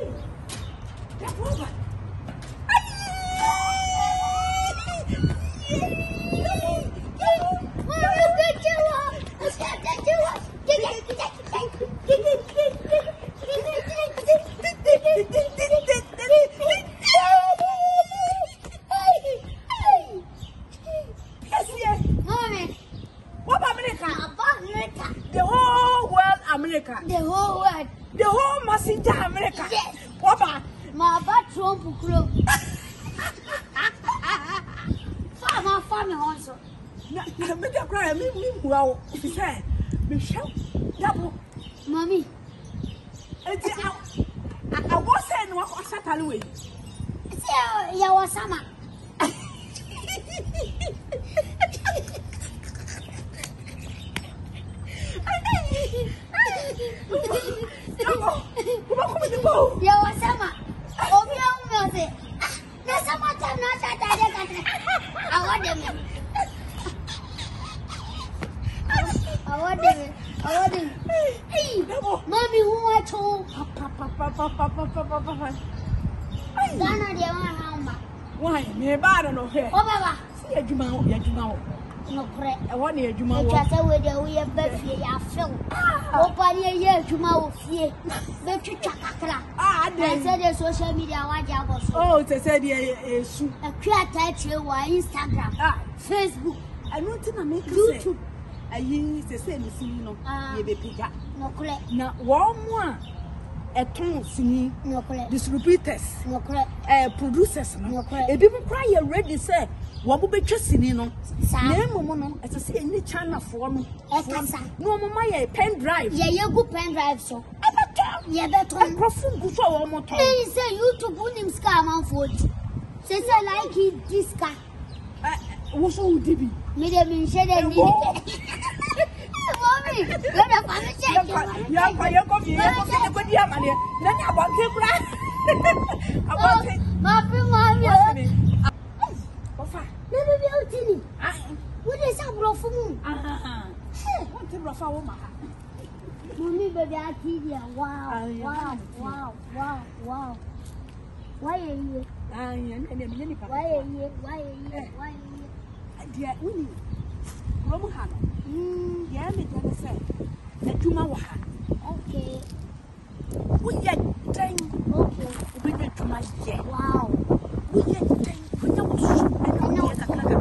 The whole world. The whole messenger America. Yes. What about? My bad Trump club. Farmer also. Na me dey cry me wow. He said, "Michelle, Dabo, mommy." I was saying what was that anyway? See, ya was sama. Ya wasama. Obia umose. Na sama tana tata de. Awade. Hey, mommy who want to papa. Dana de wan hamba. Why? Me ba no he. O baba. See adwuma. No correct. I want you to know. Just say we dey be ya film. O pa ni ye adwuma wo fie. Be twitwa kakra. I said the social media wa ja boss. Oh, they said the su. A create wa Instagram, Facebook. I know to make YouTube. Ayi se say ni sini no ye be pija. No correct. Na wo mo a ton sini. No correct. Distributors. No correct. Producers no. E bi mo cry ye ready say wo bo betwa sini no. Na mo no e say any channel for no. No mo ma ye pen drive. Ye go pen drive so. Ye beto. Profund go so wo mo ton. E say YouTube unim scam man for it. Say like this guy. Wo so udibi. Me dey bin share dem ni. Mommy, let us finish it. Ya ko di amane. Na ni abonte kura. Abonte. Mommy. Ofa. Me be outini. Wo dey say brofo mu. What the brofo wo ma. Mommy baby ati wow. Why are you? Why? Dear Winnie, Romuhan, yeah, me never say that you know. Okay, we get dang, okay, we get to my yeah. Wow, we get dang, we know, I know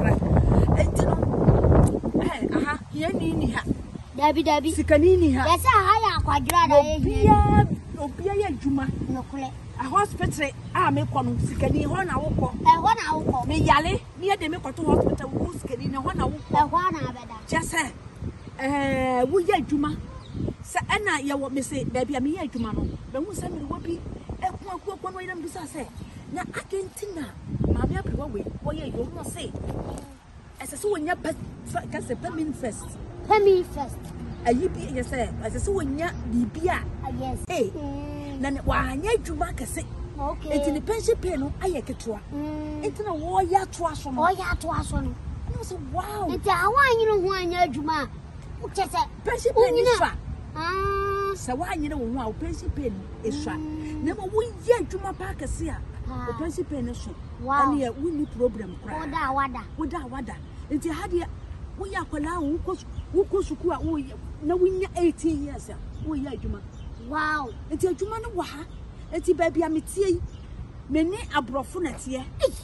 that here, Debbie, Sicanini, that's a higher quadrada, Obia Juma, no collect. A hospital, I make one Sicani, 1 hour, me yale, near the make to hospital, who's getting 1 hour, just say, we get Juma. Sir Anna, you want me say, baby, I'm here to Mano, but who send me will be a one way than Bisa say. Now I can't think now, Mammy, what you must say. As a so when your pet, because a permit first. A yippee, you say, as a so when you're the yes, hey. Then why you make a say? Okay. It's in the pension pen, I get to it's in a warrior to us from all ya to us on. I was wow. It's a one, you know, one year Juma. Just a pension pen is so why you know, wow, pension pen is shot. Never we yet Juma Parker see the pension pen is shot. Wow, yeah, we need problem. Wada. It's a hard year. We are who goes no, we 18 years. We are Juma. Wow, it's a Juma no waha. It's a baby amity. Many a brofunet here.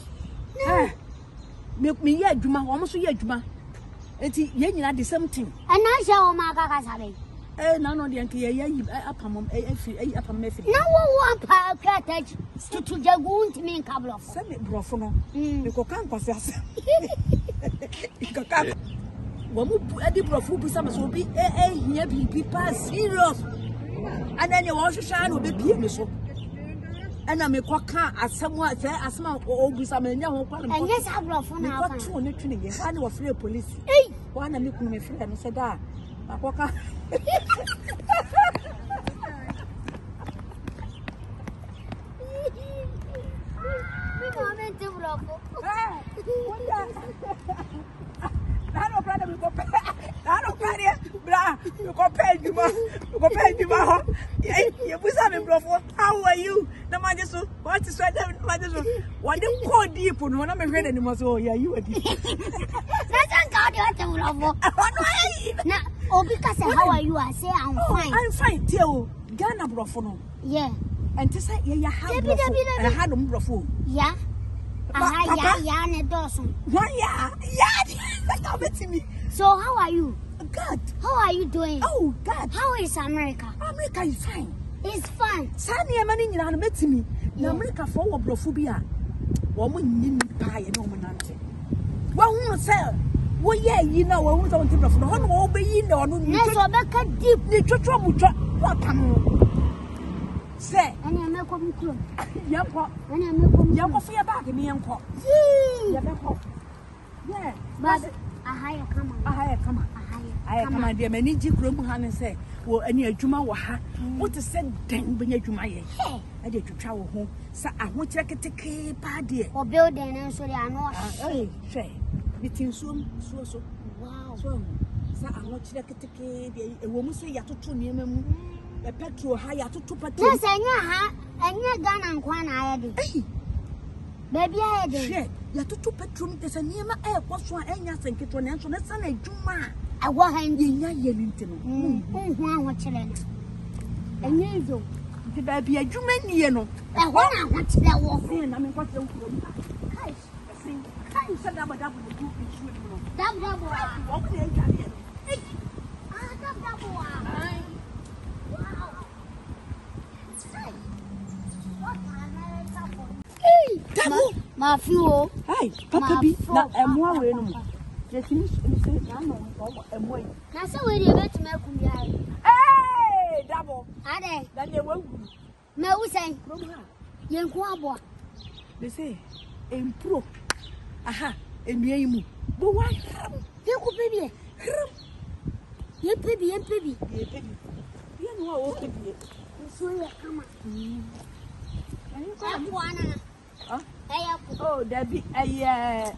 Make me ya Juma, almost a Juma. It's the same thing. And I shall my gagas. None of the Anki up a method. No one package to Jagoon to me in Cablo. Send it brofuno. You can't confess. When we put a brofu, some will be here be pass serious. And then you also shine will be so. And I make what car as someone say as my old some and yes, I brought for now. Got 2 training. One was free police. Hey, one and make me free and said that. I walk out. How are you? the majesty. What is the majesty? What do you call deep when I'm a red anymore? So, yeah, you are deep. That's Now, oh, because how are you? I say I'm fine. I'm fine, Tio. Ghana Brofono. Yeah. And to say, yeah, I had a brofo. Yeah. Yeah, and a dozen. Why, yeah, that's me. So, how are you? God. How are you doing? Oh, God. How is America? America is fine. It's fun. Sunny, I'm in an met me. America for brophobia. Woman, you pie and woman. Well, who sell? Well, yeah, you know, I want to go from the whole obey you know. Let's go deep. The trouble. What say, and you make them close. Young pop, and you make them young coffee back in the young pop. Yeah, but a higher come on. I come on, dear, many Jim and say, well, any a Juma were her. What is said then when you to my head? I did to travel home, so I want to take a party or building and so they are not. Say, between so. Wow, so I want to take a woman say you have to near me. A petrol higher to 2 petrol. Yes, and you're gone and one I did. Baby, I did. You have to 2 petrol. There's a near my air. What's one and you think it will answer the sun? A Juma. I want in your yelling. What children? And you do. The baby, a Juman, you know. I want to that walk in. I mean, what's the Kai? Kai said I'm a double. Double. My fuel. Hi, Papa B. Not a more way. Just finish and say, I'm waiting. That's the way you met to make me. Hey, double. Are they? That they won't. No, we say, young quabble. They say, improve. Aha, and me. But why? You could be. You baby. You know what to be. So you come on. Oh, that be a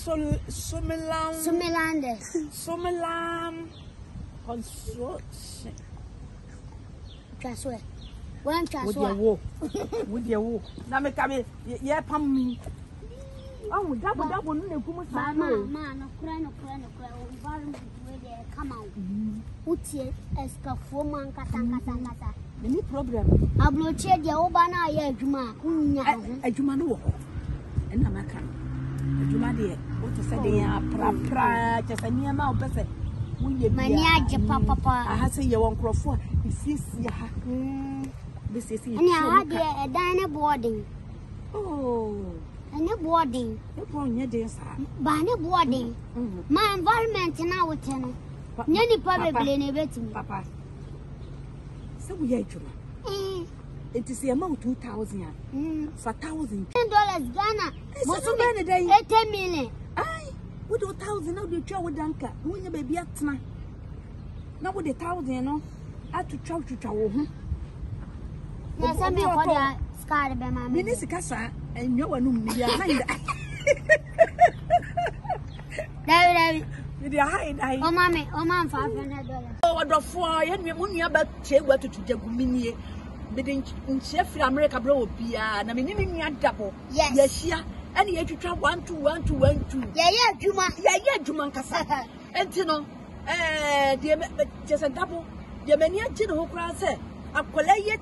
Somelam construction. Just wait. One chance with your walk. Now, make me, yeah, pump me. Oh, double, man, no crying, come out. What's it? Escafoman, Catanga. Any problem? I blow check the Obana, yeah, Juma. A Jumano. And I'm a can. A Juma dear. What to say? They are pra, just a near mouth person. My near papa. I have say you won't cross for. This is this is a diner boarding. Oh, and a boarding. Upon your days, Banner boarding. My environment now with tenor. Nanny probably never to me, Papa. So we are Juma. It is the amount 2,000 for $1,000. $10 Ghana. What's so many days? 10 million. Aye, with 1,000 now the chow danka. When you baby at my now with 1,000, you know, I had to chow to chow. Yes, I'm a scarred by my Minisicasa and no one behind. With your high, oh, mammy, $500. Oh, what the 4 and when you about Kyeiwaa to Jagumini. Didn't chef America bro be I mean Yaw Dabo. Yes, yeah. And yet you try 1 2 1 2 1 2. Yeah, Juma. Yeah, Juma Casa. And you know, just a double. The many who cry say, a college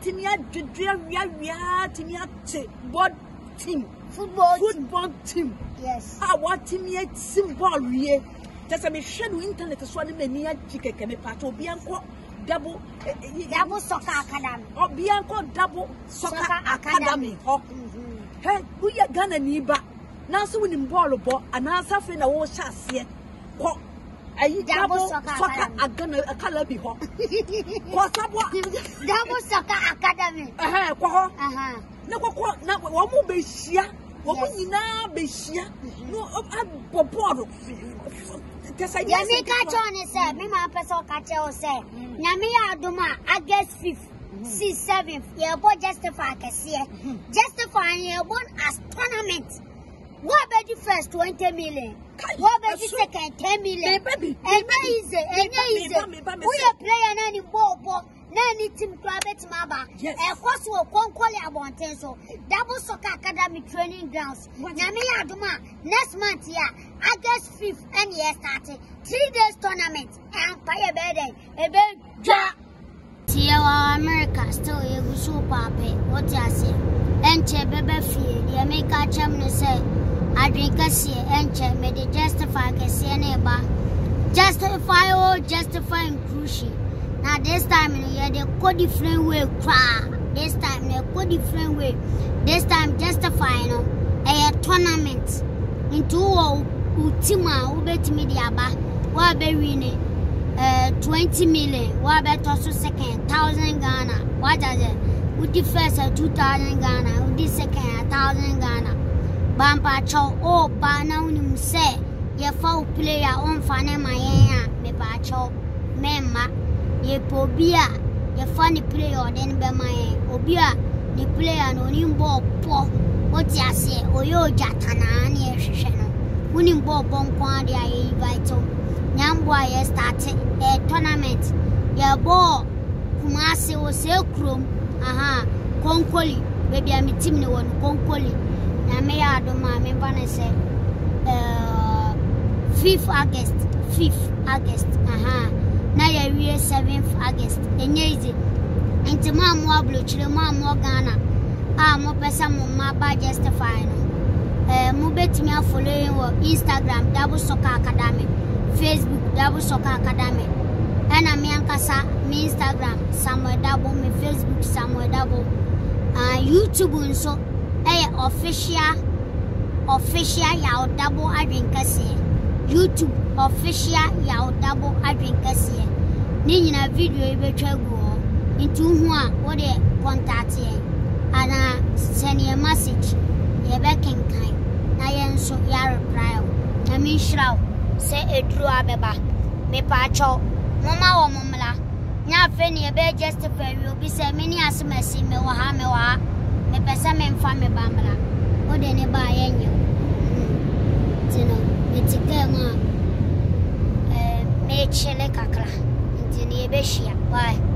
Timia board team. Football team. Yes. I want Timia symbol. Just a mission internet is one many chicken can be part of Bianco. Double Soccer Academy. Or Bianco Double Soccer Academy. Hey, we are gonna need back. Now, so we in ball and answer for the whole chassis. A double soccer academy. What's up? Double Soccer Academy. No, one more be here. What you now be here? No, I'm bored. Yamika Johnny said, Mima Peso Catcher said, Namia Duma, August 5th, 6th, 7th, your boy justify Cassia, justifying your one as tournament. What about the first 20 million? What about the second 10 million? And easy, we are playing any ball, Nani team private maba. A course will conquer abonten so double soccer academy training grounds. Nami Aduma next month here, August 5th and year started 3 days tournament and fire bed a bed ja. Kyeiwaa America still you so pape. What I say? Enche bebe fie the America cham no say Adwenkesie enche me de justify kese neba. Justify inclusion. Now this time they go different way cry. This time they go different way. This time justify a tournament into ultima ubet media ba wa be win 20 million wa be to second 1,000 Ghana. What does it? With the first 2,000 Ghana, with the second 1,000 Ghana. Bampa chow oh ba na unim say ye foul player on fane my me ba chow memma ye pobia ye funny player then be my obia the player no nimbo po what ya say oyo jatana na ye hwehwe no unimbo bon kwa dia ye invite nyambo ye start a tournament ye ball kumase o se krom konkoli baby am team ne won konkoli na me ya do ma me ba na say 5th August na ya wie 7th August enye ize enti ma mo ablochire ma mo Ghana mo pesa mo ma ba justify no mo betimi afollow wo Instagram Double Soccer Academy, Facebook Double Soccer Academy, and me ankasa me Instagram Samuel Dabo, me Facebook Samuel Dabo, YouTube nso official Yaw Dabo Adwenkesie. YouTube official Yaw Dabo Adwenkesie. Ni nyina video ebe twagu into hu a wo de contact ye ana send a message ye be kenkan na ye nso ya reply na mi shraw say edru abeba me pa cho mama wo momla nya fe ne be justify we obi say me ni asemasi me wa me pesa me mfa me bamla wo de ne ba ye nyo tino etikema me chele kakra ntini ebe hia bye.